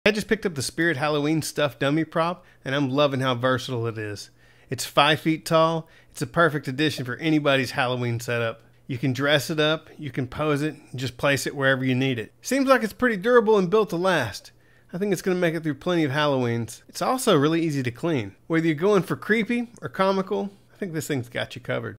I just picked up the Spirit Halloween stuffed dummy prop, and I'm loving how versatile it is. It's 5 feet tall. It's a perfect addition for anybody's Halloween setup. You can dress it up, you can pose it, and just place it wherever you need it. Seems like it's pretty durable and built to last. I think it's going to make it through plenty of Halloweens. It's also really easy to clean. Whether you're going for creepy or comical, I think this thing's got you covered.